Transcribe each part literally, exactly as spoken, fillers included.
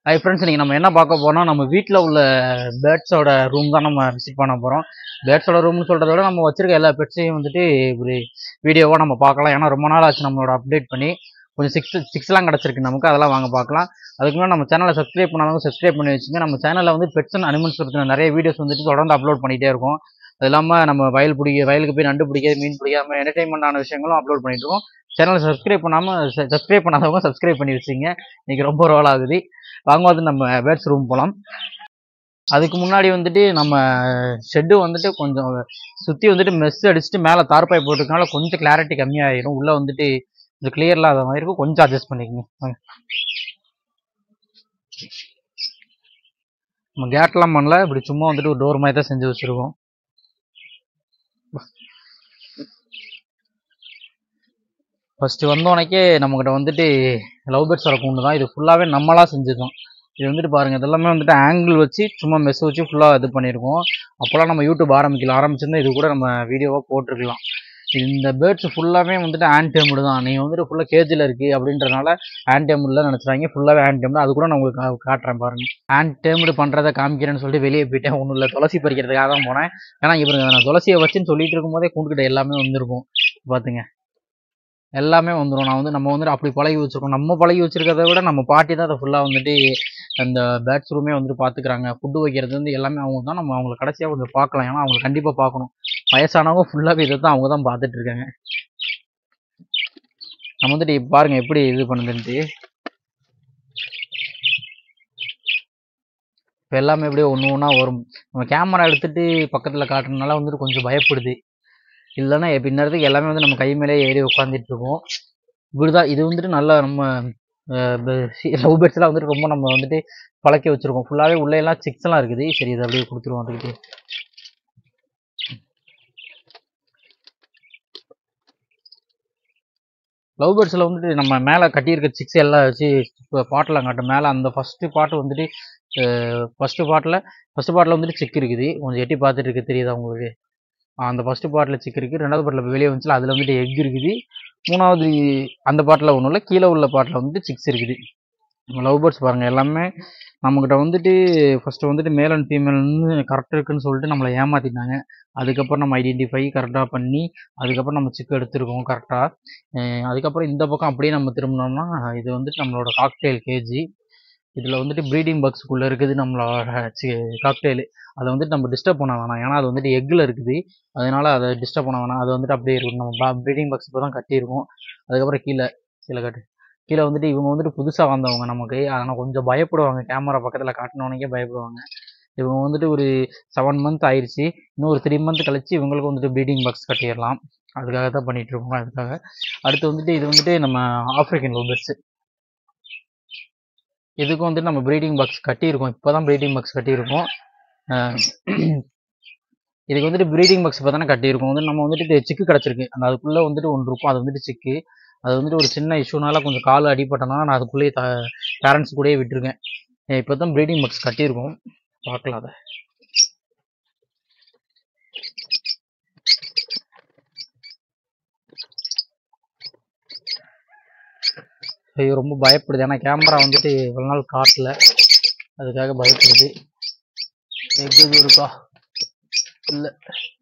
Hi friends, நீங்கள் நம்ம என்ன பார்க்க போறோம்னா நம்ம வீட்டில் உள்ள பேர்ட்ஸோட ரூம் தான் நம்ம விசிட் பண்ண போகிறோம். பேர்ட்ஸோட ரூம்னு சொல்கிறத விட நம்ம வச்சிருக்க எல்லா பெட்ஸையும் வந்துட்டு ஒரு வீடியோவாக நம்ம பார்க்கலாம். ஏன்னா ரொம்ப நாள் ஆச்சு நம்மளோட அப்டேட் பண்ணி. கொஞ்சம் சிக்ஸ் சிக்ஸ்லாம் கிடச்சிருக்கு நமக்கு, அதெல்லாம் வாங்க பார்க்கலாம். அதுக்கு முன்னாடி நம்ம சேனலை சப்ஸ்கிரைப் பண்ணாலும் சப்ஸ்கிரைப் பண்ணி வச்சுங்க. நம்ம சேனலில் வந்து பெட்ஸ் அண்ட் அனிமல்ஸ் பற்றின நிறைய வீடியோஸ் வந்துட்டு தொடர்ந்து அப்லோட் பண்ணிகிட்டே இருக்கும். அது இல்லாமல் நம்ம வயல் பிடிக்க வயலுக்கு போய் நண்டு பிடிக்க மீன் பிடிக்காம என்டர்டைன்மெண்டான விஷயங்களும் அப்லோட் பண்ணிட்டு இருக்கோம். சேனலை சப்ஸ்கிரைப் பண்ணாமல் சப்ஸ்கிரைப் பண்ணாதவங்க சப்ஸ்கிரைப் பண்ணி வச்சுங்க. இன்னைக்கு ரொம்ப ரோல் ஆகுது. வாங்கும்போது நம்ம பேர்ட்ஸ் ரூம் போகலாம். அதுக்கு முன்னாடி வந்துட்டு நம்ம ஷெட்டு வந்துட்டு கொஞ்சம் சுற்றி வந்துட்டு மெஸ் அடிச்சுட்டு மேலே தார்பாய் போட்டுக்கனால கொஞ்சம் கிளாரிட்டி கம்மியாயிரும். உள்ளே வந்துட்டு கொஞ்சம் கிளியர் இல்லாத மாதிரி இருக்கும். கொஞ்சம் அட்ஜஸ்ட் பண்ணிக்கங்க. நம்ம கேட்லாம் பண்ணல, இப்படி சும்மா வந்துட்டு ஒரு டோர் மாதிரி தான் செஞ்சு வச்சுருக்கோம். ஃபஸ்ட்டு வந்தோடனே நம்மக்கிட்ட வந்துட்டு லவ் பேர்ட்ஸ் எருக்குன்னு தான். இது ஃபுல்லாகவே நம்மளாக செஞ்சுருக்கோம். இது வந்துட்டு பாருங்கள், இதெல்லாமே வந்துட்டு ஆங்கிள் வச்சு சும்மா மெஸ் வச்சு ஃபுல்லாக இது பண்ணியிருக்கோம். அப்போல்லாம் நம்ம யூடியூப் ஆரம்பிக்கலாம் ஆரம்பிச்சிருந்தா இது கூட நம்ம வீடியோவாக போட்டிருக்கலாம். இந்த பேர்ட்ஸ் ஃபுல்லாகவே வந்துட்டு ஆன்டேம்டு தான். நீங்கள் வந்துட்டு ஃபுல்லாக கேஜில் இருக்குது அப்படின்றதுனால ஆன்டேம்டில் நினச்சிட்டாங்க. ஃபுல்லாகவே ஆன்டேம்டு. அது கூட நான் உங்களுக்கு காட்டுறேன் பாருங்கள். ஆன்டேம்டு பண்ணுறதை காமிக்கிறேன்னு சொல்லிட்டு வெளியே போயிட்டேன். ஒன்றும் இல்லை, துளசி பறிக்கிறதுக்காக தான் போனேன். ஏன்னா இவங்க நான் துளசியை வச்சுன்னு சொல்லிட்டு இருக்கும்போதே கூண்டுக்கிட்ட எல்லாமே வந்துருக்கும். பார்த்துங்க, எல்லாமே வந்துடும். நான் வந்து நம்ம வந்துட்டு அப்படி பழகி வச்சுருக்கோம். நம்ம பழகி வச்சுருக்கிறத விட நம்ம பாட்டி தான் அதை ஃபுல்லாக வந்துட்டு அந்த பேர்ட்ஸ் ரூமே வந்துட்டு பார்த்துக்கிறாங்க. ஃபுட்டு வைக்கிறது வந்து எல்லாமே அவங்க தான். நம்ம அவங்கள கடைசியாக கொஞ்சம் பார்க்கலாம். ஏன்னா அவங்களை கண்டிப்பாக பார்க்கணும். வயசானவங்க ஃபுல்லாகவே இதை தான் அவங்க தான் பார்த்துட்டு இருக்காங்க. நம்ம வந்துட்டு பாருங்கள் எப்படி இது பண்ணுதுன்ட்டு. இப்போ எல்லாமே எப்படியோ ஒன்று ஒன்றா வரும். நம்ம கேமரா எடுத்துகிட்டு பக்கத்தில் காட்டுறதுனால வந்துட்டு கொஞ்சம் பயப்படுது. இல்லைன்னா பின்னறதுக்கு எல்லாமே வந்து நம்ம கை மேலே ஏறி உட்காந்துட்டு இருக்கோம். இப்படிதான் இது வந்துட்டு நல்லா நம்ம லவ் பேர்ட்ஸ்லாம் வந்துட்டு ரொம்ப நம்ம வந்துட்டு பழக்கி வச்சுருக்கோம். ஃபுல்லாகவே உள்ளே எல்லாம் சிக்ஸ் எல்லாம் இருக்குது. சரி, இதை அப்படியே கொடுத்துருவோம். அதுக்கிட்டு லவ் பேர்ட்ஸில் வந்துட்டு நம்ம மேலே கட்டியிருக்க சிக்ஸ் எல்லாம் வச்சு இப்போ பாட்டில் காட்டும். மேலே அந்த ஃபஸ்ட்டு பாட்டு வந்துட்டு ஃபஸ்ட்டு பாட்டில் ஃபஸ்ட்டு பாட்டில் வந்துட்டு சிக்கு இருக்குது. கொஞ்சம் எட்டி பார்த்துட்டு இருக்கு, தெரியுதா உங்களுக்கு? அந்த ஃபஸ்ட்டு பாட்டில் சிக்கு இருக்குது. ரெண்டாவது பாட்டில் வெளியே வந்துச்சுல அதில் வந்துட்டு எக் இருக்குது. மூணாவது அந்த பாட்டில் ஒன்றும் இல்லை, கீழே உள்ள பாட்டில் வந்துட்டு சிக்ஸ் இருக்குது. லவ் பேர்ட்ஸ் பாருங்கள், எல்லாமே நம்மக்கிட்ட வந்துட்டு ஃபஸ்ட்டு வந்துட்டு மேல் அண்ட் ஃபீமேல்னு கரெக்டாக இருக்குன்னு சொல்லிட்டு நம்மளை ஏமாற்றிட்டாங்க. அதுக்கப்புறம் நம்ம ஐடென்டிஃபை கரெக்டாக பண்ணி அதுக்கப்புறம் நம்ம சிக்கு எடுத்துருக்கோம் கரெக்டாக. அதுக்கப்புறம் இந்த பக்கம் அப்படியே நம்ம திரும்பினோம்னா இது வந்துட்டு நம்மளோட காக்டெயில் கேஜி. இதில் வந்துட்டு ப்ரீடிங் பாக்ஸுக்குள்ளே இருக்குது நம்மளோட காக்டெயிலு. அதை வந்துட்டு நம்ம டிஸ்டர்ப் பண்ண வேணாம். ஏன்னா அது வந்துட்டு எக்கில் இருக்குது. அதனால் அதை டிஸ்டர்ப் பண்ண வேணாம். அது வந்துட்டு அப்படியே இருக்கும். நம்ம ப்ரீடிங் பாக்ஸ் இப்போ தான் கட்டியிருக்கோம். அதுக்கப்புறம் கீழே கீழே கட்டு கீழே வந்துட்டு இவங்க வந்துட்டு புதுசாக வந்தவங்க நமக்கு. அதனால் கொஞ்சம் பயப்படுவாங்க. கேமரா பக்கத்தில் காட்டினோன்னே பயப்படுவாங்க. இவங்க வந்துட்டு ஒரு செவன் மந்த் ஆயிடுச்சு. இன்னும் ஒரு த்ரீ மந்த் கழிச்சு இவங்களுக்கு வந்துட்டு ப்ரீடிங் பாக்ஸ் கட்டிடலாம். அதுக்காக தான் பண்ணிகிட்டு இருக்கோம். அதுக்காக அடுத்து வந்துட்டு இது வந்துட்டு நம்ம ஆஃப்ரிக்கன் லவ் பேர்ட்ஸு. இதுக்கும் வந்துட்டு நம்ம ப்ரீடிங் பாக்ஸ் கட்டியிருக்கோம். இப்போ தான் ப்ரீடிங் பாக்ஸ் கட்டியிருக்கோம். இதுக்கு வந்துட்டு ப்ரீடிங் பாக்ஸ் இப்போ தானே கட்டியிருக்கோம். வந்து நம்ம வந்துட்டு சிக்கு கிடச்சிருக்கு. அந்த அதுக்குள்ளே வந்துட்டு ஒன்று இருக்கும். அது வந்துட்டு சிக்கு. அது வந்துட்டு ஒரு சின்ன இஷ்யூனால கொஞ்சம் கால் அடிப்பட்டனால நான் அதுக்குள்ளேயே த பேரண்ட்ஸ் கூடயே விட்டுருக்கேன். இப்போ தான் ப்ரீடிங் பாக்ஸ் கட்டியிருக்கோம். பார்க்கலாம் அதை. ஐயோ, ரொம்ப பயப்படுது. ஏன்னா கேமரா வந்துட்டு இவ்வளோ நாள் காட்டல, அதுக்காக பயப்படுது. எது இருக்கா இல்லை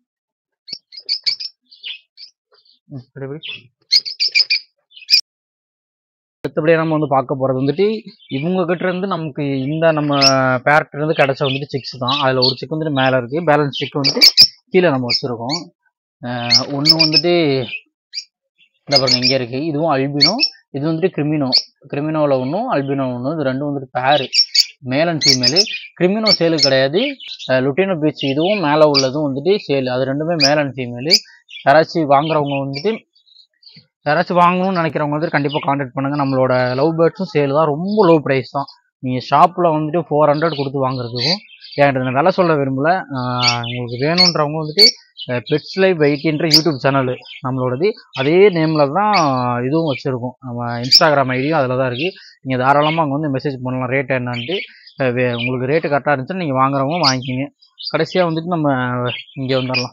அடுத்தபடியாக நம்ம வந்து பார்க்க போகிறது வந்துட்டு இவங்க கிட்ட இருந்து நமக்கு இந்த நம்ம பேரக்டர் இருந்து கிடச்ச வந்துட்டு சிக்ஸ் தான். அதில் ஒரு சிக்கு வந்துட்டு மேலே இருக்குது. பேலன்ஸ் சிக்கு வந்துட்டு கீழே நம்ம வச்சுருக்கோம். ஒன்று வந்துட்டு இந்த பாருங்க இங்கே இருக்குது. இதுவும் அல்பினோ, இது வந்துட்டு கிரிமினோ. கிரிமினோவில் ஒன்றும் அல்பினோ ஒன்று. இது ரெண்டும் வந்துட்டு பேரு, மேல் அண்ட் ஃபீமேலு. கிரிமினோ சேலு கிடையாது. லுட்டினோ பீச் இதுவும் மேலே உள்ளதும் வந்துட்டு சேலு. அது ரெண்டுமே மேல் அண்ட் ஃபீமேலு. யாராச்சும் வாங்குறவங்க வந்துட்டு யாராச்சும் வாங்கணும்னு நினைக்கிறவங்க வந்துட்டு கண்டிப்பாக கான்டாக்ட் பண்ணுங்கள். நம்மளோட லவ் பேர்ட்ஸும் சேல் தான். ரொம்ப லோ ப்ரைஸ் தான். நீங்கள் ஷாப்பில் வந்துட்டு ஃபோர் ஹண்ட்ரட் கொடுத்து வாங்குறதுக்கும் என்கிட்ட நான் விலை சொல்ல விரும்பல. உங்களுக்கு வேணுன்றவங்க வந்துட்டு பெட்ஸ் லைஃப் எயிட்டின்ற யூடியூப் சேனல் நம்மளோடது. அதே நேமில் தான் இதுவும் வச்சுருக்கோம். நம்ம இன்ஸ்டாகிராம் ஐடியும் அதில் தான் இருக்குது. நீங்கள் தாராளமாக அங்கே வந்து மெசேஜ் பண்ணலாம் ரேட் என்னன்ட்டு. உங்களுக்கு ரேட்டு கரெக்டாக இருந்துச்சுன்னா நீங்கள் வாங்குறவங்க வாங்கிக்கிங்க. கடைசியாக வந்துட்டு நம்ம இங்கே வந்துடலாம்.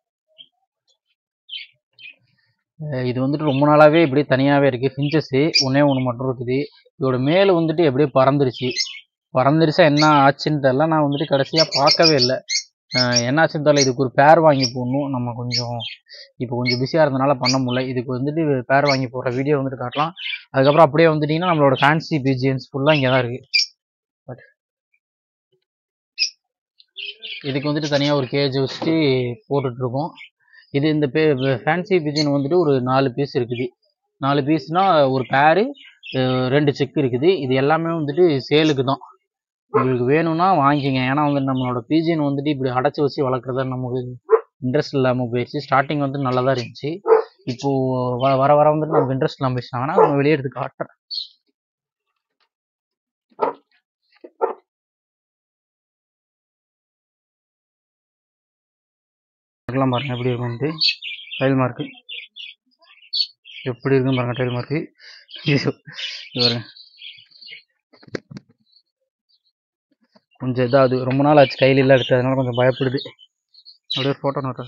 இது வந்துட்டு ரொம்ப நாளாகவே இப்படியே தனியாகவே இருக்குது. ஃபின்ச்சஸ்ஸு ஒன்றே ஒன்று மட்டும் இருக்குது. இதோட மேலே வந்துட்டு எப்படியே பறந்துருச்சு. பறந்துருச்சா என்ன ஆச்சுன்னு தெரியல. நான் வந்துட்டு கடைசியாக பார்க்கவே இல்லை. என்ன ஆச்சுன்னு தெரியல. இதுக்கு ஒரு பேர் வாங்கி போடணும். நம்ம கொஞ்சம் இப்போ கொஞ்சம் பிஸியாக இருந்தனால பண்ண முடியல. இதுக்கு வந்துட்டு பேர் வாங்கி போடுற வீடியோ வந்துட்டு காட்டலாம். அதுக்கப்புறம் அப்படியே வந்துட்டிங்கன்னா நம்மளோட ஃபேன்சி பிஜிஎன்ஸ் ஃபுல்லாக இங்கே தான் இருக்குது. பட் இதுக்கு வந்துட்டு தனியாக ஒரு கேஜ் வச்சுட்டு போட்டுட்ருக்கோம். இது இந்த பே ஃபேன்சி பிஜின் வந்துட்டு ஒரு நாலு பீஸ் இருக்குது. நாலு பீஸ்னால் ஒரு பேரு ரெண்டு செக் இருக்குது. இது எல்லாமே வந்துட்டு சேலுக்கு தான். உங்களுக்கு வேணும்னா வாங்கிக்கோங்க. ஏன்னா வந்து நம்மளோட பிஜின் வந்துட்டு இப்படி அடைச்சி வச்சு வளர்க்குறதா நமக்கு இன்ட்ரெஸ்ட் இல்லாமல் போயிடுச்சு. ஸ்டார்டிங் வந்து நல்லா தான் இருந்துச்சு. இப்போது வ வர வர வந்துட்டு நமக்கு இன்ட்ரெஸ்ட் இல்லாமல் போயிடுச்சாங்கன்னா நம்ம வெளியே எடுத்து காட்டுறேன். பாருங்க எப்படி இருக்குன்ட்டு டைல் மார்க்கு எப்படி இருக்குன்னு பாருங்க. டைல் மார்க்கு பாருங்க கொஞ்சம் இதாகுது. ரொம்ப நாள் ஆச்சு கையில் இல்லை எடுத்து, அதனால கொஞ்சம் பயப்படுது. அப்படியே ஃபோட்டோ நோட்டா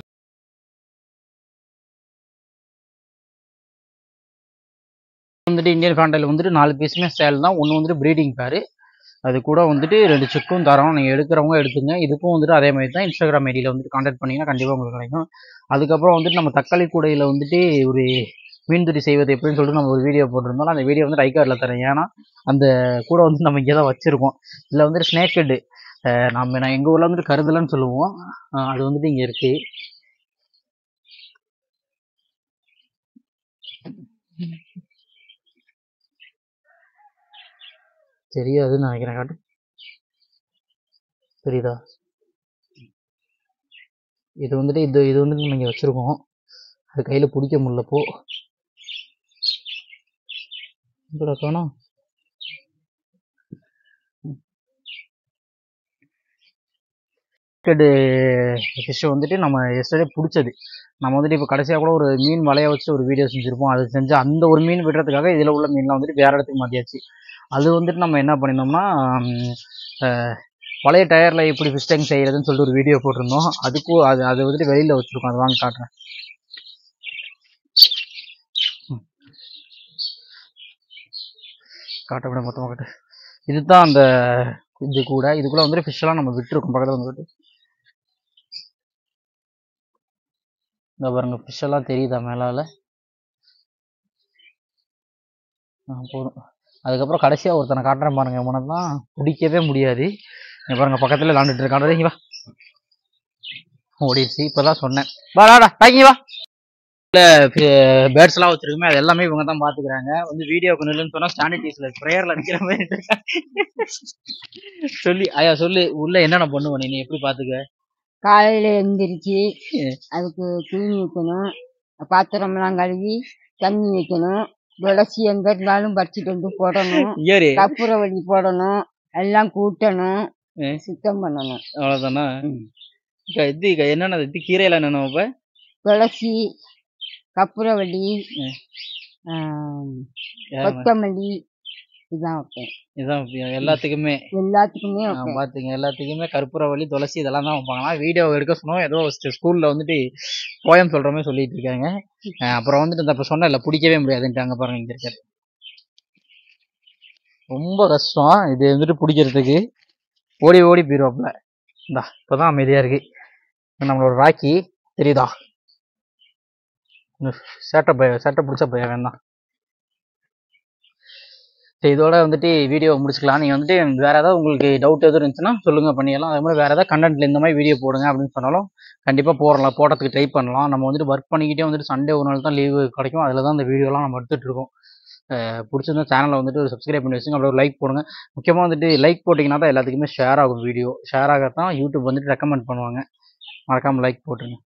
வந்துட்டு இந்தியன் ஃபேண்டைல் வந்துட்டு நாலு பீஸுமே சேல் தான். ஒன்று வந்துட்டு ப்ரீடிங் பேரு, அது கூட வந்துட்டு ரெண்டு செக்கும் தரோம். நீங்கள் எடுக்கிறவங்க எடுத்துங்க. இதுக்கும் வந்துட்டு அதே மாதிரி தான். இன்ஸ்டாகிராம் ஐடியில் வந்துட்டு கான்டாக்ட் பண்ணிங்கன்னா கண்டிப்பாக உங்களுக்கு கிடைக்கும். அதுக்கப்புறம் வந்துட்டு நம்ம தக்காளி கூடையில் வந்துட்டு ஒரு மீன் துடி செய்வது எப்படின்னு சொல்லிட்டு நம்ம ஒரு வீடியோ போட்டிருந்தோம். அந்த வீடியோ வந்து ஐகார்டில் தரேன். ஏன்னா அந்த கூட வந்து நம்ம இங்கே தான் வச்சுருக்கோம். இதில் வந்துட்டு ஸ்னேக் ஹெட்டு நம்ம நான் எங்கள் ஊரில் வந்துட்டு கருதலைன்னு சொல்லுவோம். அது வந்துட்டு இங்கே இருக்குது. தெரியாதுன்னு நினைக்கிறேன். காட்டு தெரியுதா? இது வந்துட்டு இது இது வந்துட்டு நம்ம இங்கே வச்சுருக்கோம். அது கையில் பிடிக்க முடியலப்போ இதோட காணோம். ஃபிஷ்ஷை வந்துட்டு நம்ம எஸ்டர்டே பிடிச்சது. நம்ம வந்துட்டு இப்போ கடைசியாக கூட ஒரு மீன் வலைய வச்சு ஒரு வீடியோ செஞ்சுருப்போம். அது செஞ்சு அந்த ஒரு மீன் விடுறதுக்காக இதில் உள்ள மீன்லாம் வந்துட்டு வேறு இடத்துக்கு மாற்றியாச்சு. அது வந்துட்டு நம்ம என்ன பண்ணியிருந்தோம்னா பழைய டயரில் எப்படி ஃபிஷ் டேங்க் செய்கிறதுன்னு சொல்லிட்டு ஒரு வீடியோ போட்டிருந்தோம். அதுக்கும் அது அதை வந்துட்டு வெளியில் வச்சுருக்கோம். அது வாங்க காட்டுறேன். காட்ட விட மொத்தமாக காட்டு. இதுதான் அந்த இது கூட. இதுக்குள்ளே வந்துட்டு ஃபிஷ்ஷெல்லாம் நம்ம விட்டுருக்கோம். பக்கத்தில் வந்துட்டு இந்த பாருங்க ஃபிஷ்ஷெல்லாம் தெரியுதா மேலால்? போதும். அதுக்கப்புறம் கடைசியாக ஒருத்தனை காட்டுறேன் பாருங்க. இவனெல்லாம் பிடிக்கவே முடியாது. பாருங்க பக்கத்தில் விளாண்டுட்டு இருக்கான். இங்கே வா ஓடிடுச்சு. இப்போ தான் சொன்னேன் வாடா தாங்கி வா. பேர்ட்ஸ்லாம் வச்சுருக்குமே அது எல்லாமே இவங்க தான் பார்த்துக்கிறாங்க. வந்து வீடியோக்கு நில்லுன்னு சொன்னால் ஸ்டாண்டிட்டிஸில் ப்ரேயரில் நிற்கிற மாதிரி சொல்லி ஐயா சொல்லி உள்ள என்னென்ன பண்ணுவேன் நீ எப்படி பார்த்துக்க? காலையில் எழுந்திரிச்சு அதுக்கு தூணி வைக்கணும், பாத்திரம்லாம் கழுவி தண்ணி வைக்கணும், துளசி எங்கே இருந்தாலும் பறிச்சுட்டு வந்து போடணும், கற்பூரவள்ளி போடணும், எல்லாம் கூட்டணும், சுத்தம் பண்ணணும். அவ்வளோதானா? இது என்னென்ன இது கீரையில் என்னென்ன இப்போ? துளசி, கற்பூரவள்ளி, கொத்தமல்லி இதான் வைப்பேன். இதான் எல்லாத்துக்குமே எல்லாத்துக்குமே பார்த்துங்க. எல்லாத்துக்குமே கற்பூரவள்ளி துளசி இதெல்லாம் தான் வைப்பாங்களா. வீடியோ எடுக்க சொன்னோம். ஏதோ ஸ்கூலில் வந்துட்டு போயம் சொல்கிற மாதிரி சொல்லிட்டு இருக்காங்க. அப்புறம் வந்துட்டு இந்த இப்போ சொன்ன இல்லை பிடிக்கவே முடியாதுன்ட்டு. அங்கே பாருங்க இங்கே இருக்காரு. ரொம்ப கஷ்டம் இது வந்துட்டு பிடிக்கிறதுக்கு. ஓடி ஓடி போயிடுவாப்புல. இந்தா இப்போ தான் அமைதியாக இருக்கு. நம்மளோட ராக்கி தெரியுதா? சேட்டை பய சேட்டை பிடிச்ச பையன் வேணாம். இதோட வந்துட்டு வீடியோ முடிச்சுக்கலாம். நீங்கள் வந்துட்டு வேறு ஏதாவது உங்களுக்கு டவுட் எதுவும் இருந்துச்சுன்னா சொல்லுங்கள், பண்ணிடலாம். அதே மாதிரி வேறு ஏதாவது கண்டென்ட்டில் இந்த மாதிரி வீடியோ போடுங்க அப்படின்னு சொன்னாலும் கண்டிப்பாக போடலாம், போடுறதுக்கு ட்ரை பண்ணலாம். நம்ம வந்துட்டு ஒர்க் பண்ணிக்கிட்டே வந்துட்டு சண்டே ஒரு நாள் தான் லீவு கிடைக்கும். அதில் தான் இந்த வீடியோலாம் நம்ம எடுத்துகிட்ருக்கோம். பிடிச்சிருந்தா சேனலை வந்துட்டு ஒரு சப்ஸ்கிரைப் பண்ணி வச்சுங்க. அப்படியே ஒரு லைக் போடுங்க. முக்கியமாக வந்துட்டு லைக் போட்டிங்கன்னா தான் எல்லாத்துக்குமே ஷேர் ஆகும். வீடியோ ஷேர் ஆகிறது தான் யூடியூப் வந்துட்டு ரெக்கமெண்ட் பண்ணுவாங்க. மறக்காமல் லைக் போட்டுருங்க.